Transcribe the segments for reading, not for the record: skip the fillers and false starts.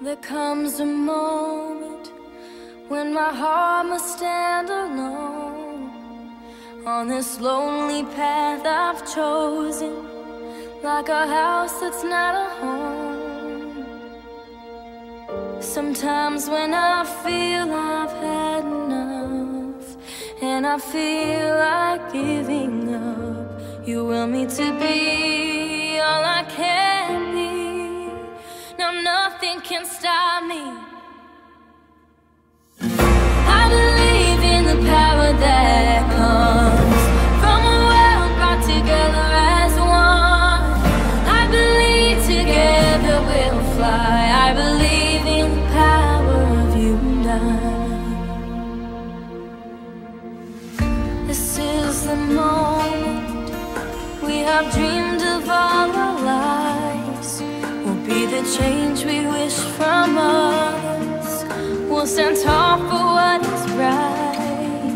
There comes a moment when my heart must stand alone on this lonely path I've chosen, like a house that's not a home. Sometimes when I feel I've had enough and I feel like giving up, you will me to be all I can be. Now nothing can stop me. I believe in the power that comes from a world brought together as one. I believe together we'll fly. I believe in the power of you and I. This is the moment we have dreamed of all our lives. We'll be the change we wish from others. We'll stand tall for what is right.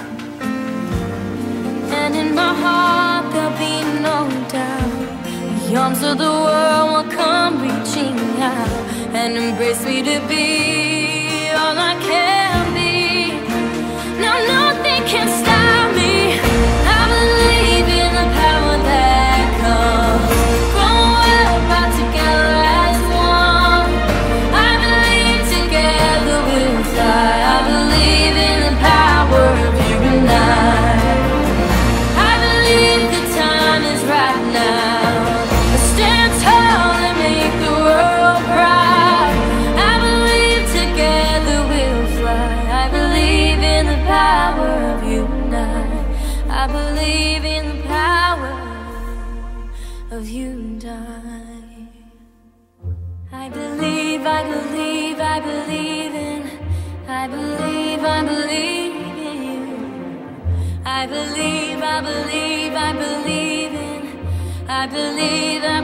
And in my heart there'll be no doubt, the arms of the world will come reaching out and embrace me to be all I can be. Now nothing can stop me. I believe in the power that comes from a world brought together as one. I believe together we'll fly. I believe in the power of you and I believe the time is right now. Let's stand tall and make the world proud. I believe together we'll fly. I believe in the power of you and I believe in the power of you and I believe, I believe, I believe in, I believe in you. I believe, I believe, I believe in, I believe